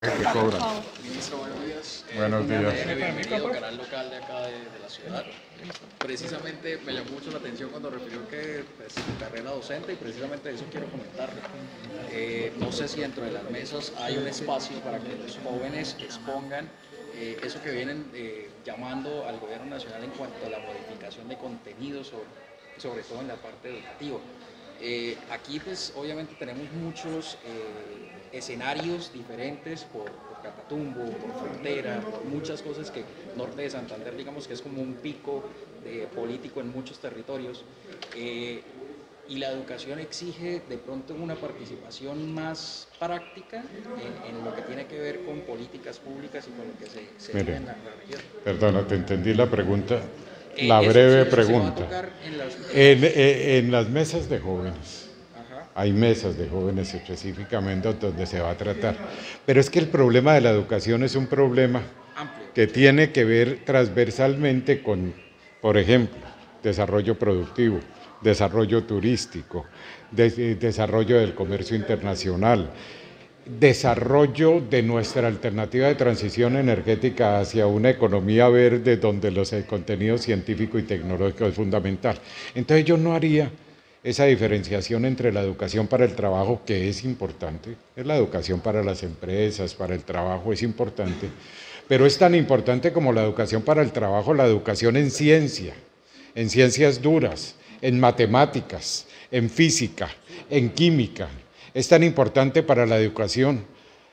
Que cobran. Ministro, buenos días. Buenos días. Bienvenido, canal local de acá de la ciudad. Precisamente me llamó mucho la atención cuando refirió que pues, su carrera docente y precisamente de eso quiero comentarle. No sé si dentro de las mesas hay un espacio para que los jóvenes expongan eso que vienen llamando al gobierno nacional en cuanto a la modificación de contenidos, sobre todo en la parte educativa. Aquí pues obviamente tenemos muchos escenarios diferentes por Catatumbo, por Frontera, por muchas cosas que norte de Santander digamos que es como un pico político en muchos territorios y la educación exige de pronto una participación más práctica en lo que tiene que ver con políticas públicas y con lo que se vive en la región. Perdona, te entendí la pregunta. La breve pregunta. En las mesas de jóvenes, hay mesas de jóvenes específicamente donde se va a tratar. Pero es que el problema de la educación es un problema que tiene que ver transversalmente con, por ejemplo, desarrollo productivo, desarrollo turístico, desarrollo del comercio internacional, desarrollo de nuestra alternativa de transición energética hacia una economía verde donde los contenidos científico y tecnológico es fundamental. Entonces yo no haría esa diferenciación entre la educación para el trabajo, que es importante, es la educación para las empresas, para el trabajo, es importante, pero es tan importante como la educación para el trabajo, la educación en ciencias duras, en matemáticas, en física, en química. Es tan importante para la educación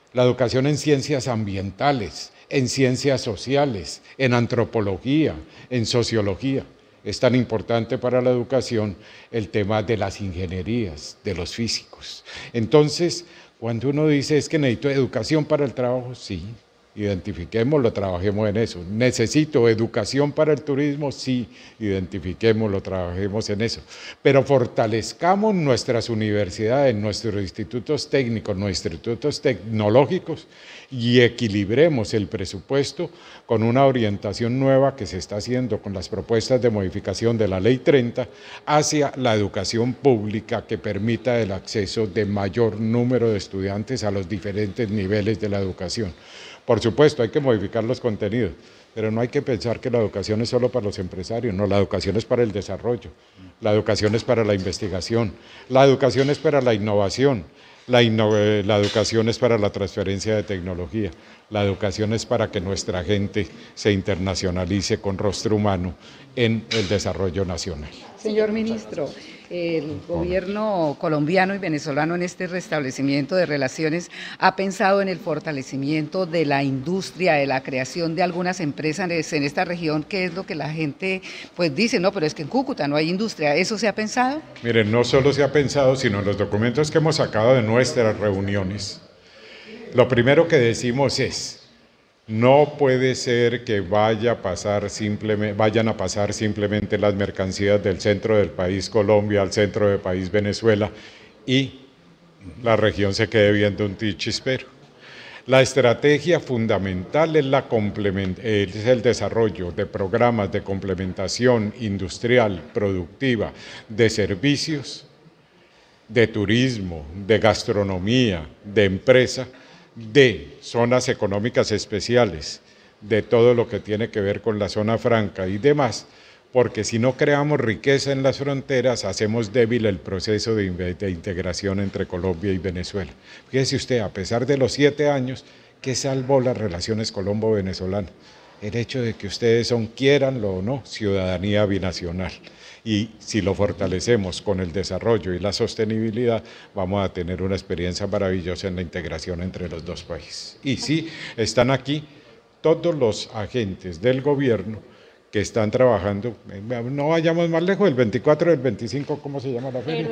en ciencias ambientales, en ciencias sociales, en antropología, en sociología. Es tan importante para la educación el tema de las ingenierías, de los físicos. Entonces, cuando uno dice es que necesito educación para el trabajo, sí, identifiquémoslo, trabajemos en eso. Necesito educación para el turismo, sí, identifiquémoslo, trabajemos en eso. Pero fortalezcamos nuestras universidades, nuestros institutos técnicos, nuestros institutos tecnológicos y equilibremos el presupuesto con una orientación nueva que se está haciendo con las propuestas de modificación de la Ley 30 hacia la educación pública que permita el acceso de mayor número de estudiantes a los diferentes niveles de la educación. Por supuesto, hay que modificar los contenidos, pero no hay que pensar que la educación es solo para los empresarios, no, la educación es para el desarrollo, la educación es para la investigación, la educación es para la innovación, la educación es para la transferencia de tecnología, la educación es para que nuestra gente se internacionalice con rostro humano en el desarrollo nacional. Señor ministro, el gobierno colombiano y venezolano en este restablecimiento de relaciones ha pensado en el fortalecimiento de la industria, de la creación de algunas empresas en esta región, que es lo que la gente pues dice, no, pero es que en Cúcuta no hay industria. ¿Eso se ha pensado? Miren, no solo se ha pensado, sino en los documentos que hemos sacado de nuestras reuniones. Lo primero que decimos es, no puede ser que vayan a pasar simplemente las mercancías del centro del país Colombia al centro del país Venezuela y la región se quede viendo un chispero. La estrategia fundamental es el desarrollo de programas de complementación industrial, productiva, de servicios, de turismo, de gastronomía, de empresa, de zonas económicas especiales, de todo lo que tiene que ver con la zona franca y demás, porque si no creamos riqueza en las fronteras, hacemos débil el proceso de integración entre Colombia y Venezuela. Fíjese usted, a pesar de los 7 años, ¿qué salvó las relaciones colombo-venezolanas? El hecho de que ustedes quieranlo o no, ciudadanía binacional. Y si lo fortalecemos con el desarrollo y la sostenibilidad, vamos a tener una experiencia maravillosa en la integración entre los dos países. Y sí, están aquí todos los agentes del gobierno que están trabajando, no vayamos más lejos, el 24 y el 25, ¿cómo se llama la feria?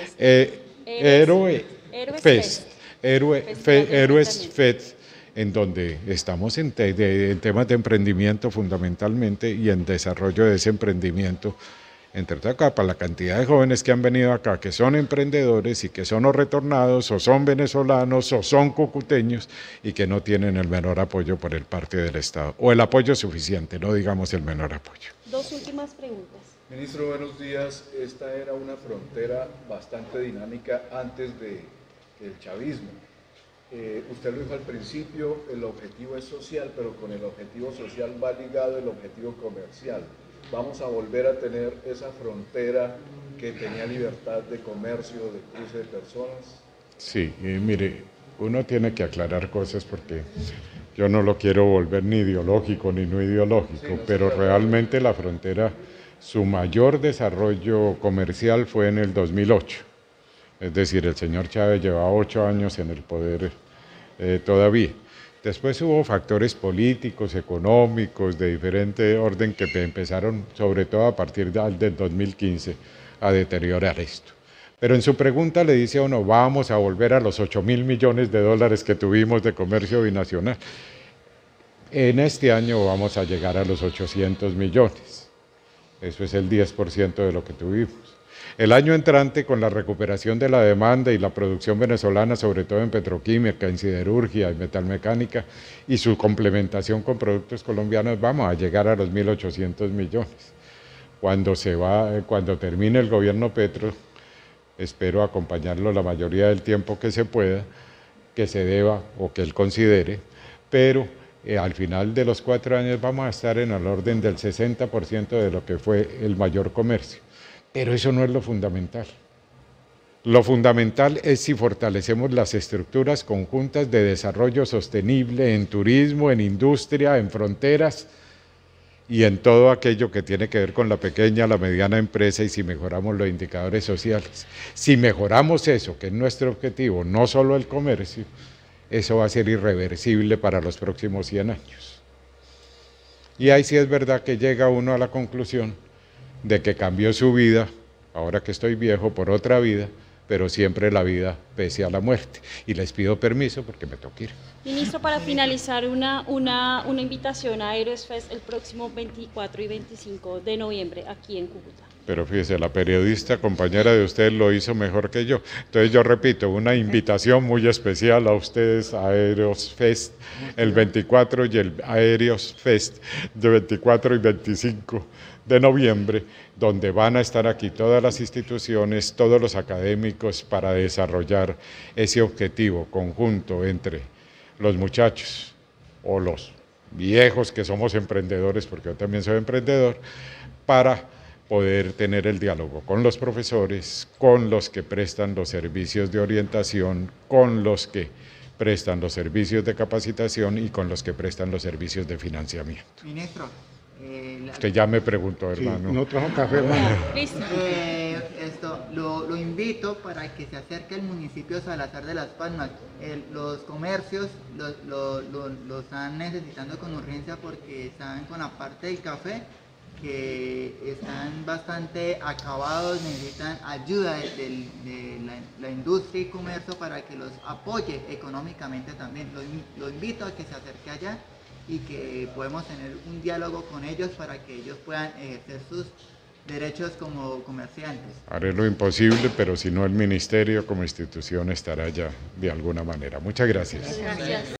Héroes Fest, en donde estamos en temas de emprendimiento fundamentalmente y en desarrollo de ese emprendimiento, entre otras cosas, para la cantidad de jóvenes que han venido acá, que son emprendedores y que son o retornados, o son venezolanos, o son cucuteños, y que no tienen el menor apoyo por el parte del Estado, o el apoyo suficiente, no digamos el menor apoyo. Dos últimas preguntas. Ministro, buenos días. Esta era una frontera bastante dinámica antes del chavismo. usted lo dijo al principio, el objetivo es social, pero con el objetivo social va ligado el objetivo comercial. Vamos a volver a tener esa frontera que tenía libertad de comercio, de cruce de personas. Sí, mire, uno tiene que aclarar cosas porque yo no lo quiero volver ni ideológico ni no ideológico, sí, pero realmente la frontera, su mayor desarrollo comercial fue en el 2008. Es decir, el señor Chávez llevaba 8 años en el poder todavía. Después hubo factores políticos, económicos, de diferente orden que empezaron, sobre todo a partir del 2015, a deteriorar esto. Pero en su pregunta le dice a uno, vamos a volver a los 8.000 millones de dólares que tuvimos de comercio binacional. En este año vamos a llegar a los 800 millones. Eso es el 10% de lo que tuvimos. El año entrante, con la recuperación de la demanda y la producción venezolana, sobre todo en petroquímica, en siderurgia y metalmecánica, y su complementación con productos colombianos, vamos a llegar a los 1.800 millones. Cuando termine el gobierno Petro, espero acompañarlo la mayoría del tiempo que se pueda, que se deba o que él considere, pero al final de los 4 años vamos a estar en el orden del 60% de lo que fue el mayor comercio. Pero eso no es lo fundamental. Lo fundamental es si fortalecemos las estructuras conjuntas de desarrollo sostenible en turismo, en industria, en fronteras y en todo aquello que tiene que ver con la pequeña, la mediana empresa, y si mejoramos los indicadores sociales. Si mejoramos eso, que es nuestro objetivo, no solo el comercio, eso va a ser irreversible para los próximos 100 años. Y ahí sí es verdad que llega uno a la conclusión de que cambió su vida, ahora que estoy viejo, por otra vida, pero siempre la vida pese a la muerte. Y les pido permiso porque me toca ir. Ministro, para finalizar, una invitación a Aeroesfest el próximo 24 y 25 de noviembre aquí en Cúcuta. Pero fíjese, la periodista compañera de usted lo hizo mejor que yo. Entonces yo repito, una invitación muy especial a ustedes, a Aeroesfest el 24 y el Aeroesfest de 24 y 25 de noviembre, donde van a estar aquí todas las instituciones, todos los académicos para desarrollar ese objetivo conjunto entre los muchachos o los viejos que somos emprendedores, porque yo también soy emprendedor, para poder tener el diálogo con los profesores, con los que prestan los servicios de orientación, con los que prestan los servicios de capacitación y con los que prestan los servicios de financiamiento. Ministro. Usted ya me preguntó, hermano. Sí, no trajo café, hermano. Listo. Lo invito para que se acerque al municipio de Salazar de Las Palmas. Los comercios lo están necesitando con urgencia porque están con la parte del café, que están bastante acabados, necesitan ayuda de la industria y comercio para que los apoye económicamente también. Lo invito a que se acerque allá y que podemos tener un diálogo con ellos para que ellos puedan ejercer sus derechos como comerciantes. Haré lo imposible, pero si no, el ministerio como institución estará allá de alguna manera. Muchas gracias. Gracias.